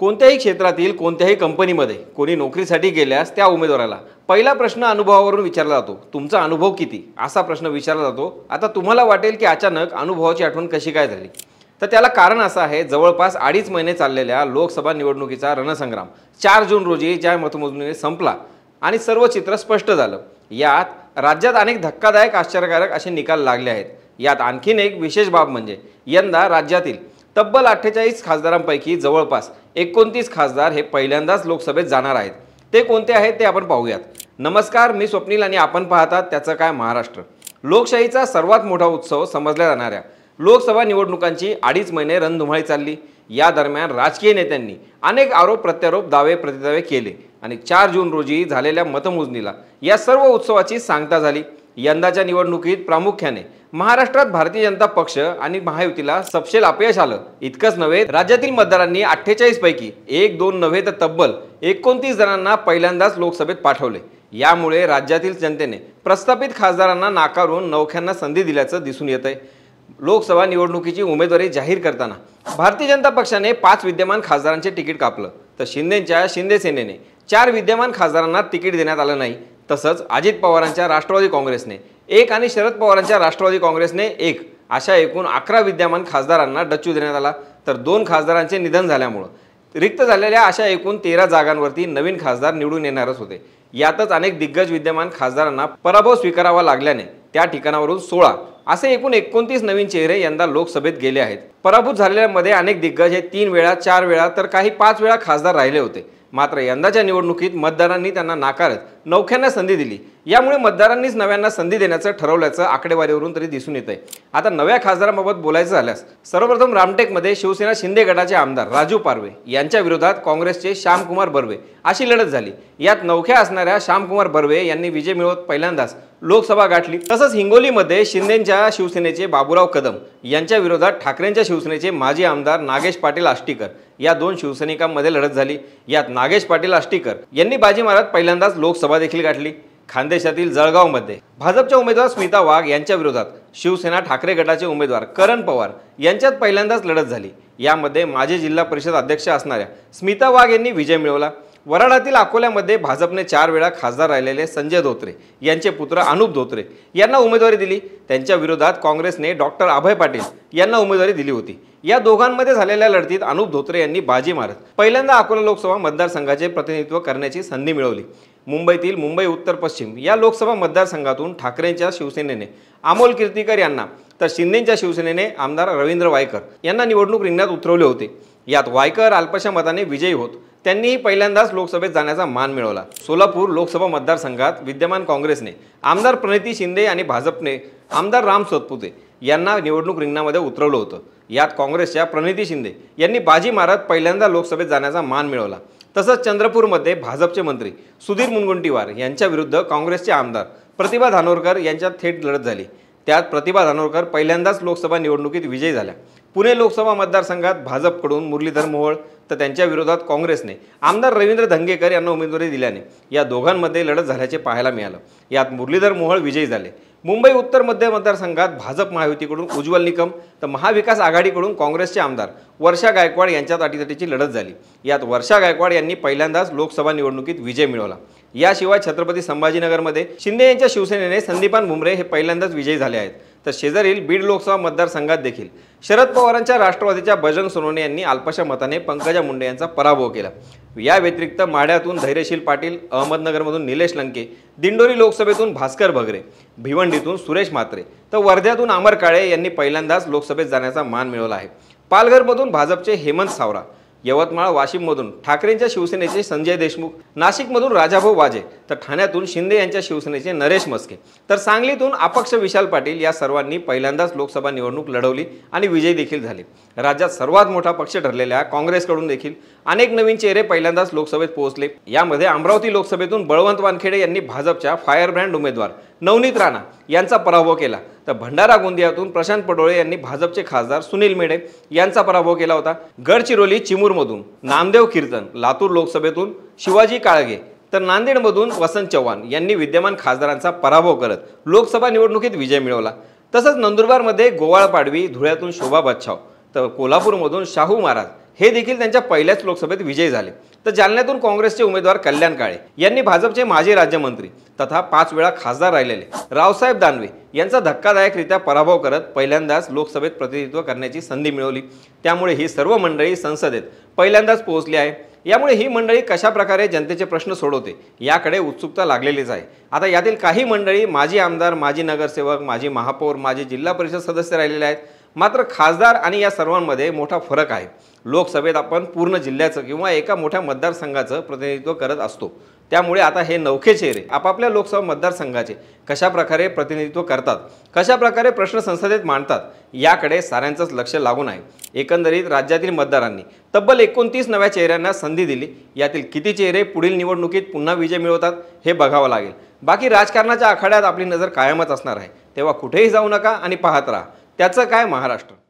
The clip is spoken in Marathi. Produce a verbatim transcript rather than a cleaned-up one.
कोणत्याही क्षेत्रातील कोणत्याही कंपनीमध्ये कोणी नोकरीसाठी गेल्यास त्या उमेदवाराला पहिला प्रश्न अनुभवावरून विचारला जातो, तुमचा अनुभव किती असा प्रश्न विचारला जातो। आता तुम्हाला वाटेल की अचानक अनुभवाची आठवण कशी काय झाली, तर त्याला कारण असं आहे, जवळपास अडीच महिने चाललेल्या लोकसभा निवडणुकीचा रणसंग्राम चार जून रोजी ज्या मतमोजणीने संपला आणि सर्व चित्र स्पष्ट झालं। यात राज्यात अनेक धक्कादायक आश्चर्यकारक असे निकाल लागले आहेत। यात आणखीन एक विशेष बाब म्हणजे यंदा राज्यातील तब्बल अठ्ठेचाळीस खासदारांपैकी जवळपास एकोणतीस खासदार हे पहिल्यांदाच लोकसभेत जाणार आहेत। ते कोणते आहेत ते आपण पाहूयात। नमस्कार, मी स्वप्नील आणि आपण पाहतात त्याचं काय महाराष्ट्र। लोकशाहीचा सर्वात मोठा उत्सव समजल्या जाणाऱ्या लोकसभा निवडणुकांची अडीच महिने रणधुमाळी चालली। या दरम्यान राजकीय नेत्यांनी अनेक आरोप प्रत्यारोप दावे प्रतिदावे केले आणि चार जून रोजी झालेल्या मतमोजणीला या सर्व उत्सवाची सांगता झाली। यंदाच्या निवडणुकीत प्रामुख्याने महाराष्ट्रात भारतीय जनता पक्ष आणि महायुतीला सपशेल अपयश आलं। इतकंच नव्हे, राज्यातील मतदारांनी अठ्ठेचाळीस पैकी एक दोन नव्हे तर तब्बल एकोणतीस जणांना पहिल्यांदाच लोकसभेत पाठवले। यामुळे राज्यातील जनतेने प्रस्थापित खासदारांना नाकारून नवख्यांना संधी दिल्याचं दिसून येतंय। लोकसभा निवडणुकीची उमेदवारी जाहीर करताना भारतीय जनता पक्षाने पाच विद्यमान खासदारांचे तिकीट कापलं, तर शिंदेच्या शिंदे सेनेने चार विद्यमान खासदारांना तिकीट देण्यात आलं नाही। तसंच अजित पवारांच्या राष्ट्रवादी काँग्रेसने एक आणि शरद पवारांच्या राष्ट्रवादी काँग्रेसने एक अशा एकूण अकरा विद्यमान खासदारांना डच्चू देण्यात आला। तर दोन खासदारांचे निधन झाल्यामुळे रिक्त झालेल्या अशा एकूण तेरा जागांवरती नवीन खासदार निवडून येणारच होते। यातच अनेक दिग्गज विद्यमान खासदारांना पराभव स्वीकारावा लागल्याने त्या ठिकाणावरून सोळा असे एकूण एकोणतीस नवीन चेहरे यंदा लोकसभेत गेले आहेत। पराभूत झालेल्यांमध्ये अनेक दिग्गज हे तीन वेळा चार वेळा तर काही पाच वेळा खासदार राहिले होते। मात्र यंदाच्या निवडणुकीत मतदारांनी त्यांना नाकारत नवख्यांना संधी दिली। यामुळे मतदारांनीच नव्यांना संधी देण्याचं ठरवल्याचं आकडेवारीवरून तरी दिसून येतंय। आता नव्या खासदारांबाबत बोलायचं झाल्यास सर्वप्रथम रामटेकमध्ये शिवसेना शिंदे गटाचे आमदार राजू पारवे यांच्या विरोधात काँग्रेसचे श्यामकुमार बर्वे अशी लढत झाली। यात नवख्या असणाऱ्या श्यामकुमार बर्वे यांनी विजय मिळवत पहिल्यांदाच लोकसभा गाठली। तसंच हिंगोलीमध्ये शिंदेच्या शिवसेनेचे बाबूराव कदम यांच्या विरोधात ठाकरेंच्या शिवसेनेचे माजी आमदार नागेश पाटील आष्टीकर या दोन शिवसैनिकांमध्ये लढत झाली। यात नागेश पाटील आष्टीकर यांनी बाजी मारत पहिल्यांदाच लोकसभा देखील गाठली। खानदेशातील जळगावमध्ये भाजपच्या उमेदवार स्मिता वाघ यांच्या विरोधात शिवसेना ठाकरे गटाचे उमेदवार करण पवार यांच्यात पहिल्यांदाच लढत झाली। यामध्ये माजी जिल्हा परिषद अध्यक्ष असणाऱ्या स्मिता वाघ यांनी विजय मिळवला। वराडातील अकोल्यामध्ये भाजपने चार वेळा खासदार राहिलेले संजय धोत्रे यांचे पुत्र अनुप धोत्रे यांना उमेदवारी दिली। त्यांच्या विरोधात काँग्रेसने डॉक्टर अभय पाटील यांना उमेदवारी दिली होती। या दोघांमध्ये झालेल्या लढतीत अनुप धोत्रे यांनी बाजी मारत पहिल्यांदा अकोला लोकसभा मतदारसंघाचे प्रतिनिधित्व करण्याची संधी मिळवली। मुंबईतील मुंबई उत्तर पश्चिम या लोकसभा मतदारसंघातून ठाकरेंच्या शिवसेनेने अमोल कीर्तीकर यांना तर शिंदेच्या शिवसेनेने आमदार रवींद्र वायकर यांना निवडणूक रिंगणात उतरवले होते। यात वायकर अल्पशा मताने विजयी होत त्यांनीही पहिल्यांदाच लोकसभेत जाण्याचा मान मिळवला। सोलापूर लोकसभा मतदारसंघात विद्यमान काँग्रेसने आमदार प्रणिती शिंदे आणि भाजपने आमदार राम सोतपुते यांना निवडणूक रिंगणामध्ये उतरवलं होतं। यात काँग्रेसच्या प्रणिती शिंदे यांनी बाजी मारत पहिल्यांदा लोकसभेत जाण्याचा मान मिळवला। तसंच चंद्रपूरमध्ये भाजपचे मंत्री सुधीर मुनगंटीवार यांच्या विरुद्ध काँग्रेसचे आमदार प्रतिभा धानोरकर यांच्यात थेट लढत झाली। त्यात प्रतिभा धानोरकर पहिल्यांदाच लोकसभा निवडणुकीत विजयी झाल्या। पुणे लोकसभा मतदारसंघात भाजपकडून मुरलीधर मोहोळ तर त्यांच्या विरोधात काँग्रेसने आमदार रवींद्र धंगेकर यांना उमेदवारी दिल्याने या दोघांमध्ये लढत झाल्याचे पाहायला मिळालं। यात मुरलीधर मोहोळ विजयी झाले। मुंबई उत्तर मध्य मतदारसंघात भाजप महायुतीकडून उज्ज्वल निकम तर महाविकास आघाडीकडून काँग्रेसचे आमदार वर्षा गायकवाड यांच्यात अटीतटीची लढत झाली। यात वर्षा गायकवाड यांनी पहिल्यांदाच लोकसभा निवडणुकीत विजय मिळवला। याशिवाय छत्रपती संभाजीनगरमध्ये शिंदे यांच्या शिवसेनेने संदीपान भुमरे हे पहिल्यांदाच विजयी झाले आहेत। तर शेजारील बीड लोकसभा मतदारसंघात देखील शरद पवारांच्या राष्ट्रवादीच्या बजरंग सोनवणे यांनी अल्पशा मताने पंकजा मुंडे यांचा पराभव केला। या व्यतिरिक्त माढ्यातून धैर्यशील पाटील, अहमदनगरमधून निलेश लंके, दिंडोरी लोकसभेतून भास्कर भगरे, भिवंडीतून सुरेश म्हात्रे तर वर्ध्यातून अमर काळे यांनी पहिल्यांदाच लोकसभेत जाण्याचा मान मिळवला आहे। पालघरमधून भाजपचे हेमंत सावरा, यवतमाळ वाशिममधून ठाकरेंच्या शिवसेनेचे संजय देशमुख, नाशिकमधून राजाभाऊ वाजे तर ठाण्यातून शिंदे यांच्या शिवसेनेचे नरेश मस्के तर सांगलीतून अपक्ष विशाल पाटील या सर्वांनी पहिल्यांदाच लोकसभा निवडणूक लढवली आणि विजयी देखील झाले। राज्यात सर्वात मोठा पक्ष ठरलेल्या काँग्रेसकडून देखील अनेक नवीन चेहरे पहिल्यांदाच लोकसभेत पोहोचले। यामध्ये अमरावती लोकसभेतून बळवंत वानखेडे यांनी भाजपच्या फायर ब्रँड उमेदवार नवनीत राणा यांचा पराभव केला। तर भंडारा गोंदियातून प्रशांत पडोळे यांनी भाजपचे खासदार सुनील मेढे यांचा पराभव केला होता। गडचिरोली चिमूरमधून नामदेव कीर्तन, लातूर लोकसभेतून शिवाजी काळगे तर नांदेडमधून वसंत चव्हाण यांनी विद्यमान खासदारांचा पराभव करत लोकसभा निवडणुकीत विजय मिळवला। तसंच नंदुरबारमध्ये गोवाळ पाडवी, धुळ्यातून शोभा बच्छाव तर कोल्हापूरमधून शाहू महाराज हे देखील त्यांच्या पहिल्याच लोकसभेत विजयी झाले. तर जालन्यातून काँग्रेसचे उमेदवार कल्याण काळे यांनी भाजपचे माजी राज्यमंत्री तथा पाच वेळा खासदार राहिलेले रावसाहेब दानवे यांचा धक्कादायकरित्या पराभव करत पहिल्यांदाच लोकसभेत प्रतिनिधित्व करण्याची संधी मिळवली. त्यामुळे ही सर्व मंडळी संसदेत पहिल्यांदाच पोहोचली आहे. यामुळे ही मंडळी कशा प्रकारे जनतेचे प्रश्न सोडवते याकडे उत्सुकता लागलेलीच आहे. आता यातील काही मंडळी माजी आमदार, माजी नगरसेवक, माजी महापौर, माजी जिल्हा परिषद सदस्य राहिलेले आहेत. मात्र खासदार आणि या सर्वांमध्ये मोठा फरक आहे. लोकसभेत आपण पूर्ण जिल्ह्याचं किंवा एका मोठ्या मतदारसंघाचं प्रतिनिधित्व करत असतो. त्यामुळे आता हे नवखे चेहरे आपापल्या लोकसभा मतदारसंघाचे कशा प्रकारे प्रतिनिधित्व करतात, कशा प्रकारे प्रश्न संसदेत मांडतात याकडे साऱ्यांचंच लक्ष लागून आहे. एकंदरीत राज्यातील मतदारांनी तब्बल एकोणतीस नव्या चेहऱ्यांना संधी दिली. यातील किती चेहरे पुढील निवडणुकीत पुन्हा विजय मिळवतात हे बघावं लागेल. बाकी राजकारणाच्या आखाड्यात आपली नजर कायमच असणार आहे. तेव्हा कुठेही जाऊ नका आणि पाहत राहा त्याचं काय महाराष्ट्र.